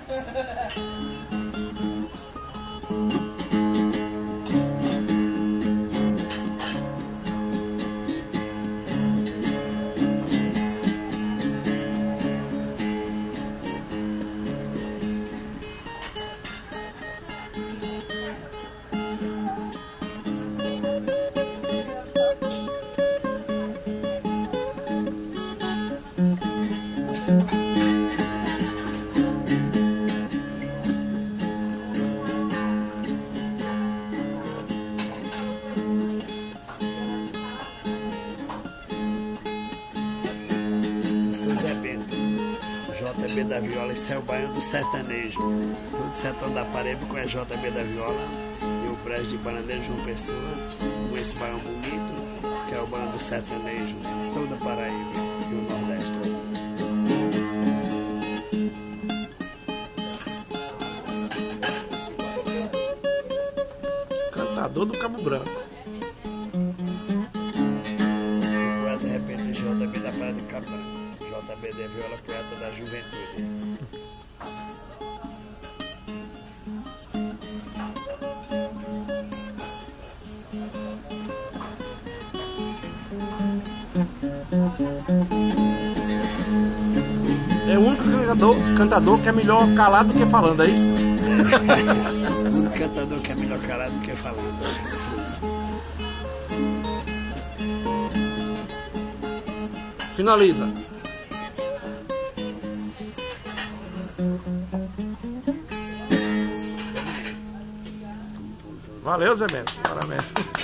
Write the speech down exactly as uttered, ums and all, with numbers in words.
Zé Bento, J B da Viola, esse é o baiano do sertanejo. Todo setor da Paraíba com a J B da Viola e o Brejo de Bananeiro João Pessoa, com esse baião bonito, que é o baiano do sertanejo, toda a Paraíba e o Nordeste. Cantador do Cabo Branco. O de repente J B da Praia do Cabo Branco. J B da Viola, poeta da juventude. É o único cantador, cantador que é melhor calado do que falando, é isso? O único cantador que é melhor calado do que falando. Finaliza. Valeu, Zé Bento. Parabéns.